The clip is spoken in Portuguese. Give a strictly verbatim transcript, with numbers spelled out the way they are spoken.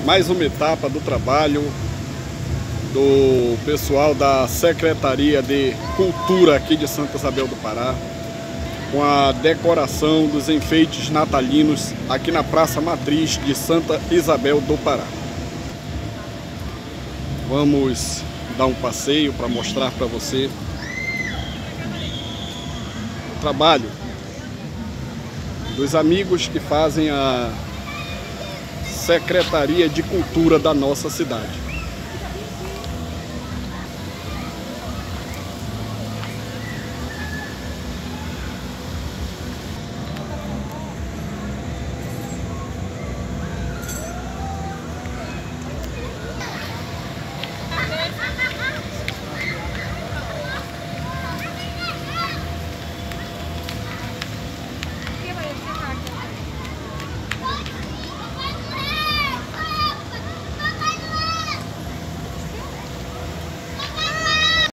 mais uma etapa do trabalho do pessoal da Secretaria de Cultura aqui de Santa Isabel do Pará, com a decoração dos enfeites natalinos aqui na Praça Matriz de Santa Isabel do Pará. Vamos dar um passeio para mostrar para você o trabalho dos amigos que fazem a Secretaria de Cultura da nossa cidade.